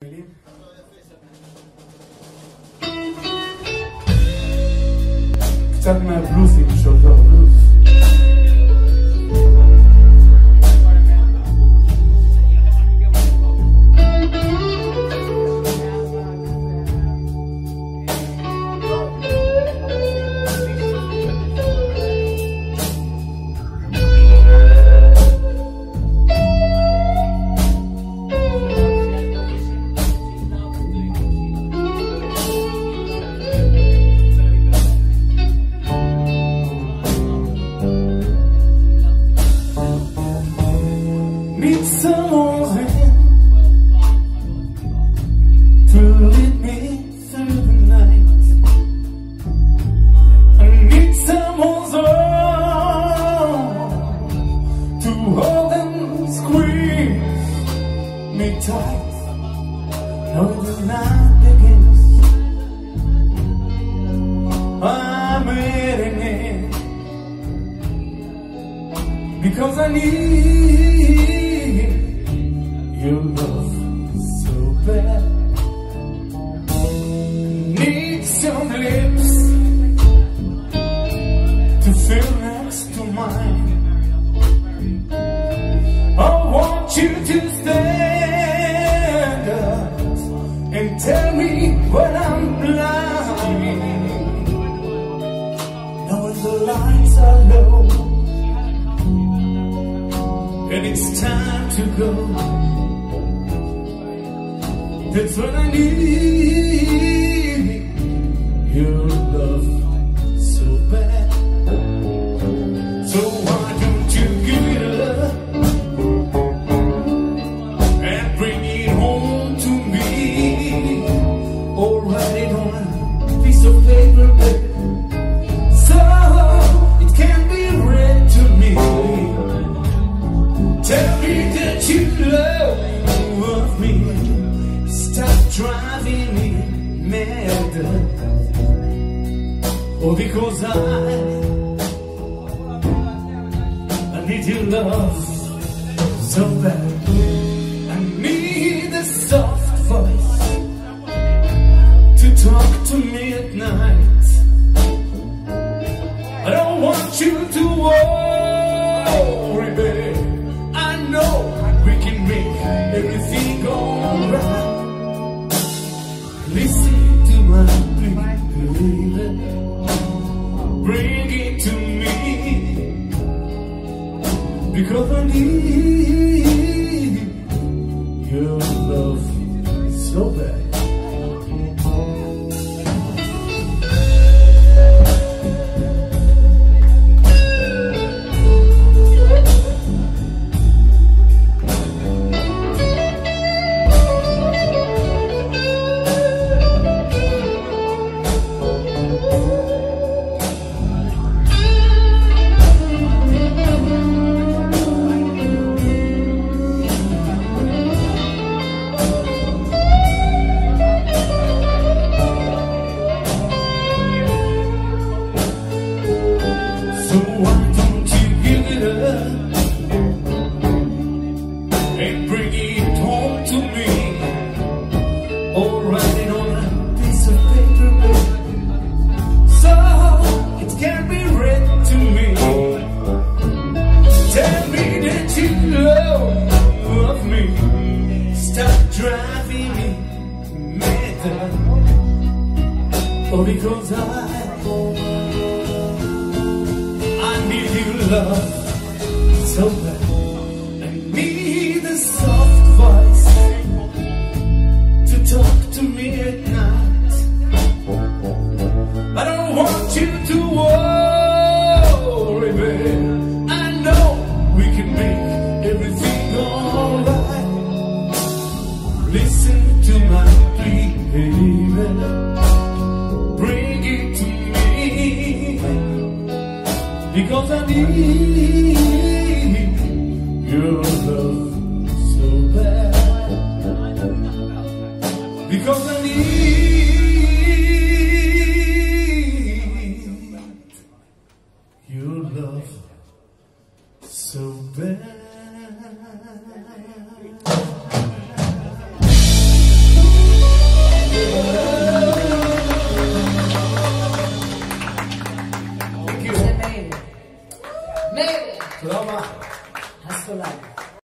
קצת מהבלוזים שעוד לא בלוז. Need someone's hand to lead me through the night. I need someone's arm to hold and squeeze me tight. Now the night begins, I'm waiting in, because I need your love so bad. Need some lips to feel next to mine. I want you to stand up and tell me when I'm blind. Now when the lights are low and it's time to go, that's when I need your love so bad. So why don't you give it up and bring it home to me, or write it on a piece of paper, baby, so it can be read to me. Tell me that you love me. Stop driving me mad. Oh, because I need your love so bad. I need a soft voice to talk to me at night. I don't want you to worry, baby. I know we can make everything alright. Listen to my plea, baby. Bring it to me, because I need your love so bad. So why don't you give it up and bring it home to me, or write it on a piece of paper, baby, so it can be read to me. Tell me that you love me. Stop driving me mad. Oh, because I need your love so bad. I need a soft voice to talk to me at night. I don't want you to worry, baby. I know we can make everything alright. Listen to my plea, baby. Bring it to me, because I need your love so bad. Because I need your love so bad. מאיר. תודה רבה. הסולן.